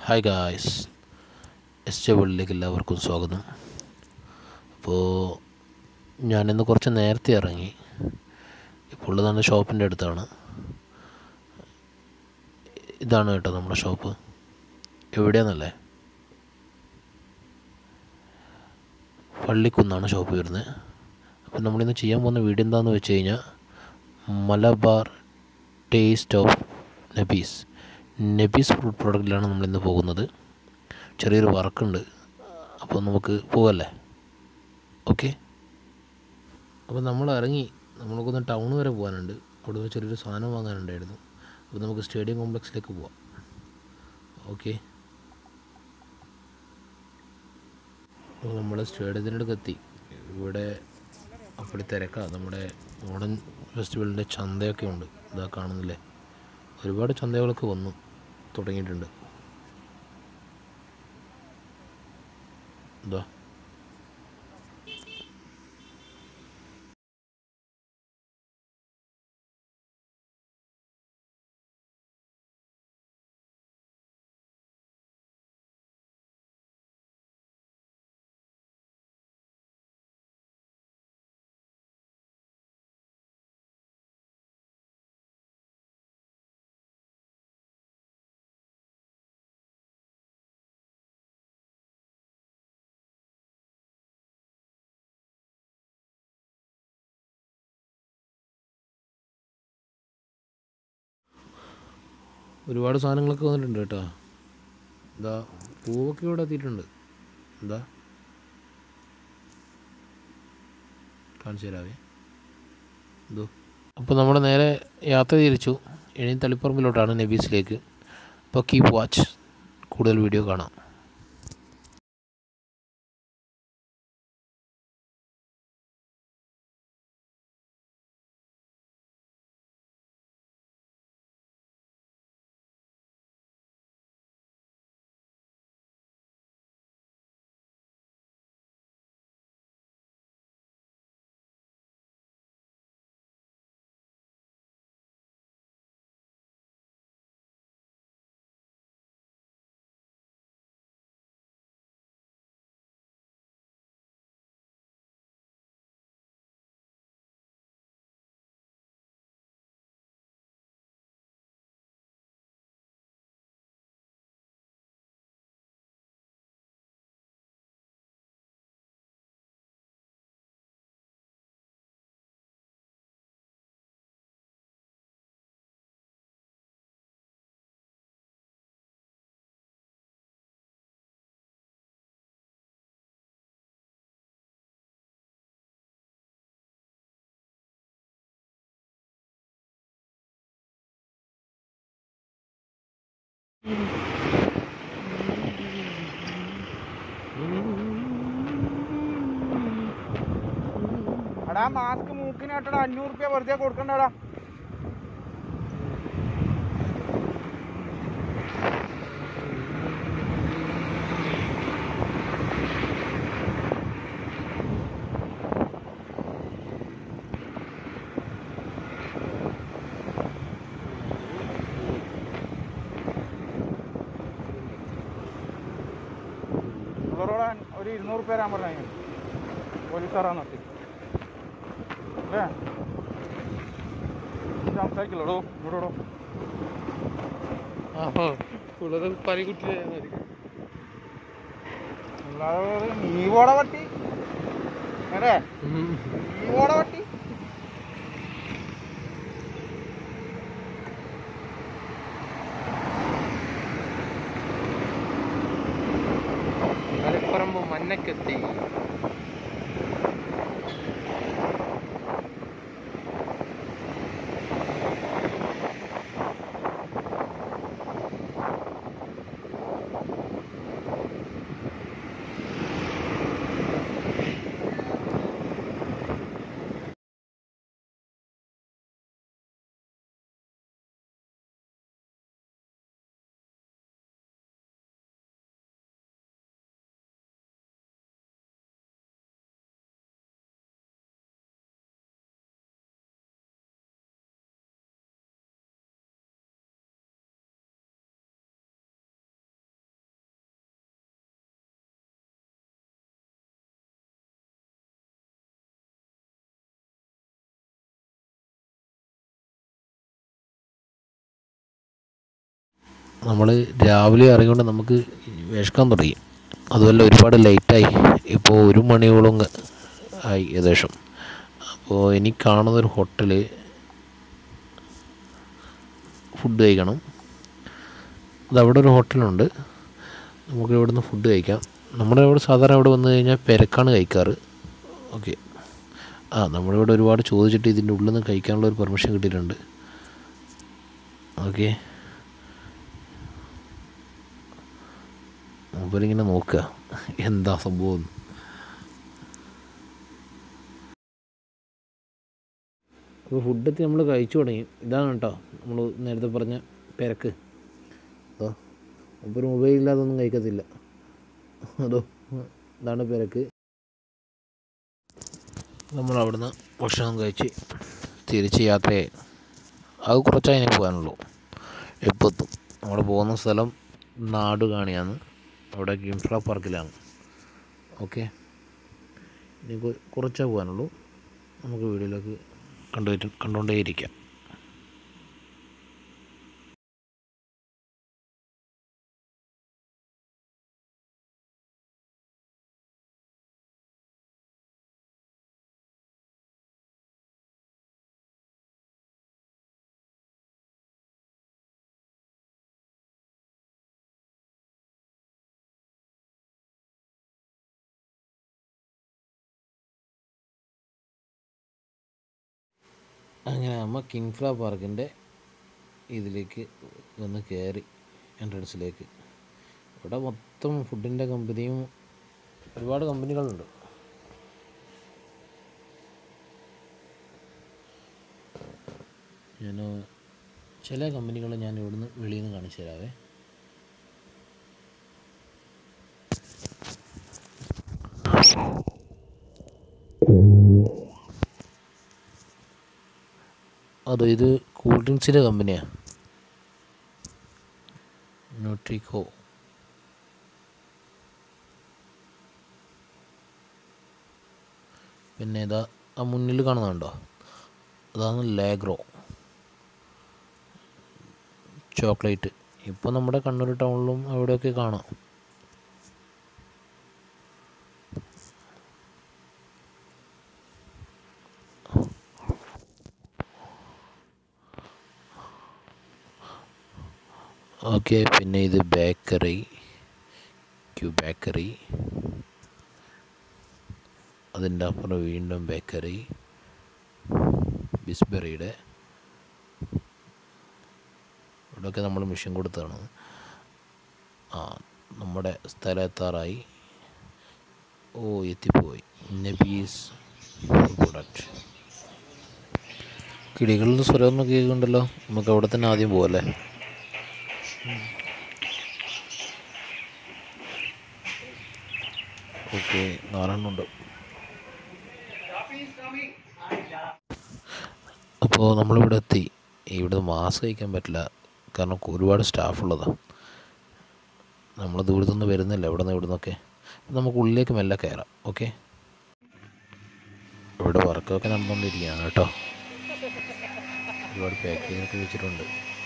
Hi guys, S J വേൾഡിലേക്ക് എല്ലാവർക്കും സ്വാഗതം. അപ്പോൾ ഞാനിന്ന് കുറച്ച് നേരത്തെ ഇറങ്ങി. ഇപ്പോൾ ഉള്ളത് ഷോപ്പിൻ്റെ അടുത്താണ്. ഇതാണ് കേട്ടോ നമ്മുടെ ഷോപ്പ്. എവിടെയാണെന്നല്ലേ, പള്ളിക്കുന്നാണ് ഷോപ്പ് വരുന്നത്. അപ്പോൾ നമ്മളിന്ന് ചെയ്യാൻ പോകുന്ന വീഡിയോ എന്താണെന്ന് വെച്ച് കഴിഞ്ഞാൽ Malabar taste of Nabees food പ്രോഡക്റ്റിലാണ് നമ്മളിന്ന് പോകുന്നത്. ചെറിയൊരു വർക്കുണ്ട്, അപ്പോൾ നമുക്ക് പോകല്ലേ. ഓക്കെ, അപ്പോൾ നമ്മൾ ഇറങ്ങി. നമ്മൾക്കൊന്ന് ടൗൺ വരെ പോകാനുണ്ട്. അവിടെ നിന്ന് ചെറിയൊരു സാധനം വാങ്ങാനുണ്ടായിരുന്നു. അപ്പോൾ നമുക്ക് സ്റ്റേഡിയം കോംപ്ലക്സിലേക്ക് പോവാം. ഓക്കെ, അപ്പോൾ നമ്മൾ സ്റ്റേഡിയത്തിനടുത്ത് എത്തി. ഇവിടെ അപ്പോൾ തിരക്കാണ്. നമ്മുടെ മോഡേൺ ഫെസ്റ്റിവലിൻ്റെ ചന്തയൊക്കെ ഉണ്ട്. ഇതാ കാണുന്നില്ലേ, ഒരുപാട് ചന്തകളൊക്കെ വന്നു തുടങ്ങിയിട്ടുണ്ട്. ഇതാ ഒരുപാട് സാധനങ്ങളൊക്കെ വന്നിട്ടുണ്ട് കേട്ടോ. ഇതാ പൂവൊക്കെ ഇവിടെ എത്തിയിട്ടുണ്ട്. എന്താ കാണിച്ചു തരാവേ. ഇതോ, അപ്പോൾ നമ്മൾ നേരെ യാത്ര തിരിച്ചു. ഇനി തളിപ്പറമ്പിലോട്ടാണ്, നബീസിലേക്ക്. അപ്പോൾ കീപ് വാച്ച്, കൂടുതൽ വീഡിയോ കാണാം. എടാ മാസ്ക് മൂക്കിനാട്ടടാ, 500 റുപ്യ വെറുതെ കൊടുക്കണ്ടടാ. ഇവരോട് ഒരു 200 റുപ്യ തരാൻ പറഞ്ഞു പോലീസുകാരാന്ന് നിർത്തി. അല്ലേ സംസാരിക്കില്ലടോ, ഇവിടോ അല്ലാതെ നീവോടെ പട്ടി അല്ലേ, നീവോടെ പട്ടി. തളിപ്പറമ്പ് മന്നക്കെത്തി. നമ്മൾ രാവിലെ ഇറങ്ങിക്കൊണ്ട് നമുക്ക് വിശക്കാൻ തുടങ്ങി. അതുമല്ല ഒരുപാട് ലേറ്റായി, ഇപ്പോൾ 1 മണിയോളം ആയി ഏകദേശം. അപ്പോൾ ഇനി കാണുന്നൊരു ഹോട്ടൽ ഫുഡ് കഴിക്കണം. അതവിടെ ഒരു ഹോട്ടലുണ്ട്, നമുക്ക് ഇവിടുന്ന് ഫുഡ് കഴിക്കാം. നമ്മുടെ ഇവിടെ സാധാരണ ഇവിടെ വന്നു കഴിഞ്ഞാൽ പെരക്കാണ് കഴിക്കാറ്. ഓക്കെ, നമ്മളിവിടെ ഒരുപാട് ചോദിച്ചിട്ട് ഇതിൻ്റെ ഉള്ളിൽ നിന്ന് കഴിക്കാനുള്ള ഒരു പെർമിഷൻ കിട്ടിയിട്ടുണ്ട്. ഓക്കെ, മൂപ്പരിങ്ങനെ നോക്കുക എന്താ സംഭവം. അപ്പോൾ ഫുഡൊക്കെ നമ്മൾ കഴിച്ചു തുടങ്ങി. ഇതാണ് കേട്ടോ നമ്മൾ നേരത്തെ പറഞ്ഞ പെരക്ക്. അതോ ഒരു മൊബൈലില്ലാതെ ഒന്നും കഴിക്കത്തില്ല. അതോ ഇതാണ് പെരക്ക്. നമ്മൾ അവിടുന്ന് ഭക്ഷണം കഴിച്ച് തിരിച്ച് യാത്രയായി. അത് കുറച്ചായി പോകാനുള്ളൂ, എപ്പോൾ എത്തും. നമ്മൾ പോകുന്ന സ്ഥലം നാടുകാണിയാണ്, അവിടെ കിൻഫ്ര പാർക്കിലാണ്. ഓക്കെ, ഇനി കുറച്ചേ പോകാനുള്ളൂ. നമുക്ക് വീഡിയോയിലേക്ക് കണ്ടുകൊണ്ടേയിരിക്കാം. അങ്ങനെ നമ്മൾ കിൻഫ്ര പാർക്കിൻ്റെ ഇതിലേക്ക് ഒന്ന് കയറി, എൻട്രൻസിലേക്ക്. ഇവിടെ മൊത്തം ഫുഡിൻ്റെ കമ്പനിയും ഒരുപാട് കമ്പനികളുണ്ട്. ഞാൻ ചില കമ്പനികൾ ഞാൻ ഇവിടുന്ന് വെളിയിൽ നിന്ന് കാണിച്ചു തരാവേ. ഇത് കൂൾ ഡ്രിങ്ക്സിൻ്റെ കമ്പനിയാണ്, ന്യൂട്രിക്കോ. പിന്നെ ഇതാ ആ മുന്നിൽ കാണുന്നുണ്ടോ, അതാണ് ലാഗ്രോ ചോക്ലേറ്റ്. ഇപ്പോൾ നമ്മുടെ കണ്ണൂർ ടൗണിലും അവിടെയൊക്കെ കാണാം. ഓക്കെ, പിന്നെ ഇത് ബേക്കറി, ബേക്കറി. അതിൻ്റെ അപ്പുറം വീണ്ടും ബേക്കറി, ബിസ്ബെറിയുടെ. ഇവിടെയൊക്കെ നമ്മൾ മിഷൻ കൊടുത്തതാണ്. നമ്മുടെ സ്ഥലം എത്താറായി. എത്തിപ്പോയി. നബീസ് പ്രൊഡക്റ്റ്. കിളികളുടെ സ്വരം കേൾക്കുന്നുണ്ടല്ലോ. നമുക്ക് അവിടെ തന്നെ ആദ്യം പോകല്ലേ. ഓക്കെ, 4 എണ്ണമുണ്ട്. അപ്പോൾ നമ്മളിവിടെ എത്തി. ഇവിടെ മാസ്ക് കഴിക്കാൻ പറ്റില്ല, കാരണം ഒരുപാട് സ്റ്റാഫുള്ളതാണ്. നമ്മൾ ദൂരത്തുനിന്ന് വരുന്നില്ല, ഇവിടെ നിന്നൊക്കെ. നമുക്ക് ഉള്ളിലേക്ക് മെല്ലെ കയറാം. ഓക്കെ, ഇവിടെ വർക്കൊക്കെ നടന്നുകൊണ്ടിരിക്കുകയാണ് കേട്ടോ. ഒരുപാട് പാക്കേജൊക്കെ വെച്ചിട്ടുണ്ട്.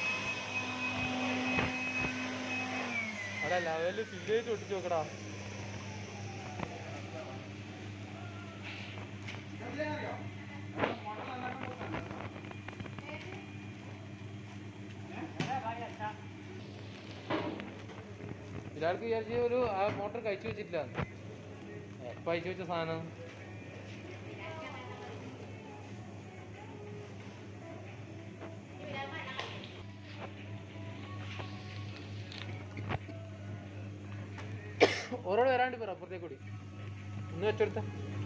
ഇയാൾക്ക് വിചാരിച്ച ഒരു ആ മോട്ടർ കഴിച്ചു വെച്ചിട്ടില്ല, എപ്പോൾ അയച്ചു വെച്ച സാധനം. ഓരോട് വരാണ്ട് പറ, അപ്പുറത്തേക്ക് കൂടി ഇന്ന് വെച്ചെടുത്ത.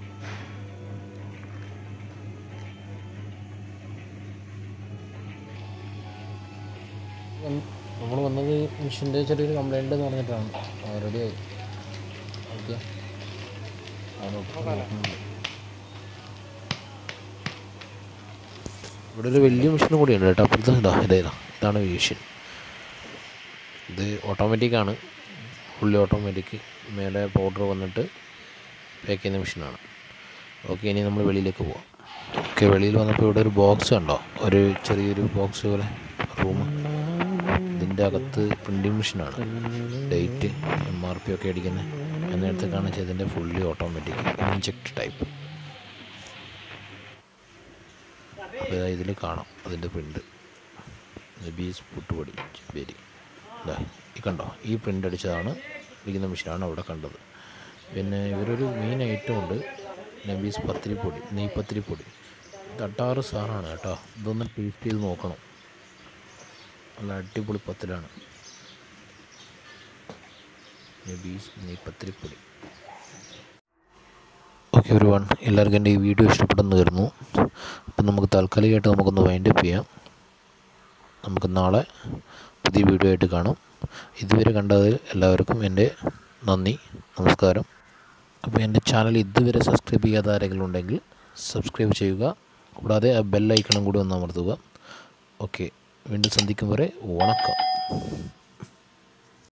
നമ്മൾ വന്നത് മെഷീൻ്റെ ചെറിയൊരു കംപ്ലൈൻറ്റ് എന്ന് പറഞ്ഞിട്ടാണ്. റെഡിയായി. ഓക്കെ, ഇവിടെ ഒരു വലിയ മെഷീനും കൂടിയുണ്ട് കേട്ടോ. അപ്പുറത്ത് ഇതാണ് മെഷീൻ. ഇത് ഓട്ടോമാറ്റിക്കാണ്, ഫുള്ളി ഓട്ടോമാറ്റിക്. മേലെ പൗഡർ വന്നിട്ട് പാക്ക് ചെയ്യുന്ന മെഷീനാണ്. ഓക്കെ, ഇനി നമ്മൾ വെളിയിലേക്ക് പോവാം. ഓക്കെ, വെളിയിൽ വന്നപ്പോൾ ഇവിടെ ഒരു ബോക്സ് കണ്ടോ, ഒരു ചെറിയൊരു ബോക്സ് പോലെ റൂം. ഇത് ഇതിൻ്റെ അകത്ത് പ്രിൻറ്റിങ് മെഷീനാണ്, ഡേറ്റ് MRP ഒക്കെ അടിക്കുന്നത്. ഞാൻ നേരത്തെ കാണിച്ചത് ഇതിൻ്റെ ഫുള്ളി ഓട്ടോമാറ്റിക് ഇൻജെക്ട് ടൈപ്പ്. ഇതിൽ കാണാം അതിൻ്റെ പ്രിൻ്റ്, നബീസ് പുട്ടുപൊടി ചെമ്പേരി. ഇതാ ഈ കണ്ടോ, ഈ പ്രിൻ്റ് അടിച്ചതാണ് ഇരിക്കുന്ന മെഷീനാണ് അവിടെ കണ്ടത്. പിന്നെ ഇവരൊരു മെയിൻ ഐറ്റം ഉണ്ട്, നബീസ് പത്തിരിപ്പൊടി, നെയ്പത്തിരിപ്പൊടി. ഇത് അട്ടാറ് സാധനമാണ് കേട്ടോ, ഇതൊന്ന് ടേസ്റ്റ് ചെയ്ത് നോക്കണം. നല്ല അടിപൊളി പത്തിലാണ് നബീസ് നെയ്പത്തിരിപ്പൊടി. ഓക്കെ എവരിവൺ, എല്ലാവർക്കും എൻ്റെ ഈ വീഡിയോ ഇഷ്ടപ്പെടുന്നു വരുന്നു. അപ്പം നമുക്ക് താൽക്കാലികമായിട്ട് നമുക്കൊന്ന് വൈൻഡപ്പ് ചെയ്യാം. നമുക്ക് നാളെ പുതിയ വീഡിയോ ആയിട്ട് കാണാം. ഇതുവരെ കണ്ടതിൽ എല്ലാവർക്കും എൻ്റെ നന്ദി, നമസ്കാരം. അപ്പോൾ എൻ്റെ ചാനൽ ഇതുവരെ സബ്സ്ക്രൈബ് ചെയ്യാത്ത ആരെങ്കിലും ഉണ്ടെങ്കിൽ സബ്സ്ക്രൈബ് ചെയ്യുക. കൂടാതെ ആ ബെൽ ഐക്കണും കൂടി ഒന്ന് അമർത്തുക. ഓക്കെ, വീണ്ടും സന്ധിക്കും വരെ വണക്കം.